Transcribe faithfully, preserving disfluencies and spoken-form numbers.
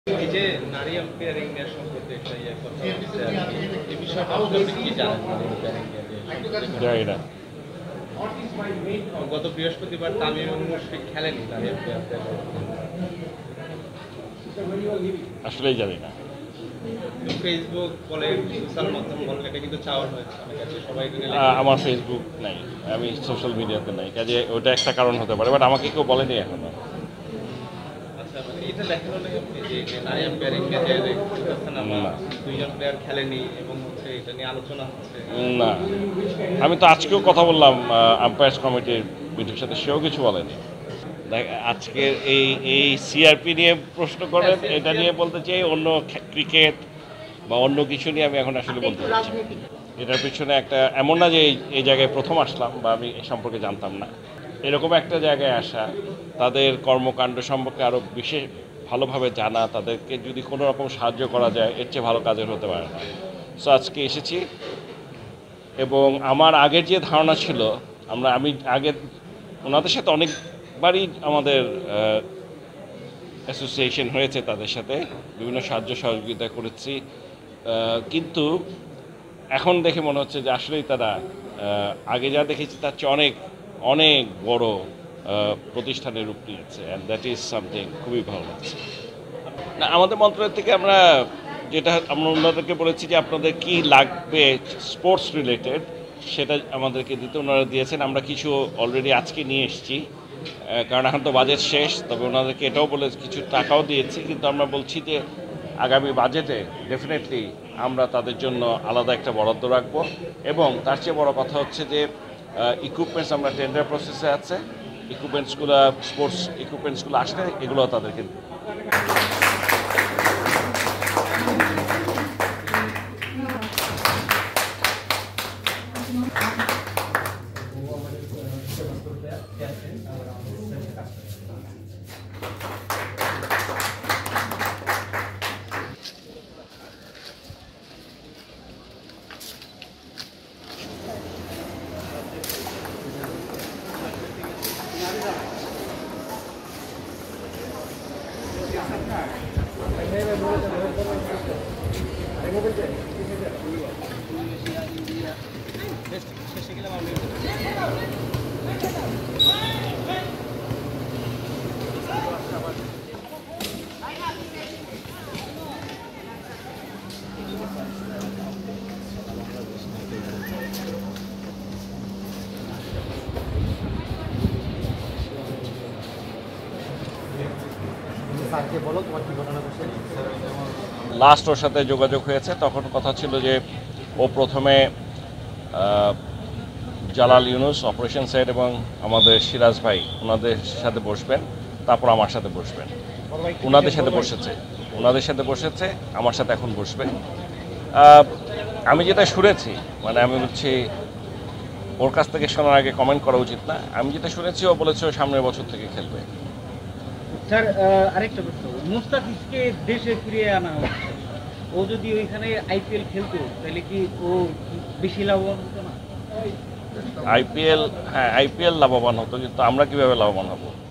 এই যে নারী আম্পায়ারিং এর সম্পর্কে একটা ইয়ে কথা হচ্ছে আর কি, এই বিষয়টা আসলে আপনি কি জানেন? নারী আম্পায়ারিং এর জানি না। গত বৃহস্পতিবার তামিম এবং মুশফিক খেলেনি নারী আম্পায়ার। আসলেই জানি না। ফেসবুক বলে সোশ্যাল মাধ্যম বলে এটা কিন্তু চাওয়া হয়েছে অনেক কাছে, সবাই এখানে আ- আমার ফেসবুক নাই, আমি সোশ্যাল মিডিয়াতে নাই, কাজে ওটা একটা কারণ হতে পারে, বাট আমাকে কেউ বলেনি এখনো। আচ্ছা, মানে এটা দেখানো লাগে আপনি যে যে নারী আম্পায়ারিং এর যে করতেছেন আমরা না। দুইজন প্লেয়ার খেলেনি এবং হচ্ছে এটা নিয়ে আলোচনা হচ্ছে। না, আমি তো আজকেও কথা বললাম আম্পায়ার্স কমিটির মিটিং সাথে, সেও কিছু বলেনি। দেখ, আজকের এই এই সিআরপি নিয়ে প্রশ্ন করেন, এটা নিয়ে বলতে চাই, অন্য ক্রিকেট বা অন্য কিছু নিয়ে আমি এখন আসলে বলতে চাচ্ছি। এটার পিছনে একটা এমন না যে এই এই জায়গায় প্রথম আসলাম বা আমি এ সম্পর্কে জানতাম না। এরকম একটা জায়গায় আসা, তাদের কর্মকাণ্ড সম্পর্কে আরও বিশেষ ভালোভাবে জানা, তাদেরকে যদি কোনো রকম সাহায্য করা যায়, এর চেয়ে ভালো কাজের হতে পারে না। সো আজকে এসেছি, এবং আমার আগের যে ধারণা ছিল, আমরা আমি আগে ওনাদের সাথে অনেকবারই আমাদের অ্যাসোসিয়েশন হয়েছে, তাদের সাথে বিভিন্ন সাহায্য সহযোগিতা করেছি, কিন্তু এখন দেখে মনে হচ্ছে যে আসলেই তারা আগে যা দেখেছি তার চেয়ে অনেক অনেক বড় প্রতিষ্ঠানের রূপ নিয়েছে, অ্যান্ড দ্যাট ইজ সামথিং খুবই ভালো লাগছে। না, আমাদের মন্ত্রণালয় থেকে আমরা যেটা আমরা ওনাদেরকে বলেছি যে আপনাদের কি লাগবে স্পোর্টস রিলেটেড, সেটা আমাদেরকে দিতে ওনারা দিয়েছেন। আমরা কিছু অলরেডি আজকে নিয়ে এসেছি, কারণ এখন তো বাজেট শেষ। তবে ওনাদেরকে এটাও বলে কিছু টাকাও দিয়েছি, কিন্তু আমরা বলছি যে আগামী বাজেটে ডেফিনেটলি আমরা তাদের জন্য আলাদা একটা বরাদ্দ রাখবো, এবং তার চেয়ে বড় কথা হচ্ছে যে ইকুইপমেন্টস আমরা টেন্ডার প্রসেসে আছে, ইকুইপমেন্টসগুলো স্পোর্টস ইকুইপমেন্টসগুলো আসলে এগুলো তাদেরকে লাস্ট ওর সাথে যোগাযোগ হয়েছে। তখন কথা ছিল যে ও প্রথমে জালাল ইউনুস অপারেশন সাইড এবং আমাদের সিরাজ ভাই ওনাদের সাথে বসবেন, তারপর আমার সাথে বসবেন। ওনাদের সাথে বসেছে ওনাদের সাথে বসেছে আমার সাথে এখন বসবে। আমি যেটা শুনেছি, মানে আমি বলছি ওর কাছ থেকে শোনার আগে কমেন্ট করা উচিত না, আমি যেটা শুনেছি ও বলেছে ও সামনের বছর থেকে খেলবে। স্যার, আরেকটা প্রশ্ন, মুস্তাফিজকে দেশে ফিরিয়ে আনা হচ্ছে, ও যদি ওইখানে আইপিএল খেলতো তাহলে কি ও বেশি লাভবান হতো না? আইপিএল হ্যাঁ, আইপিএল লাভবান হতো, কিন্তু আমরা কিভাবে লাভবান হব?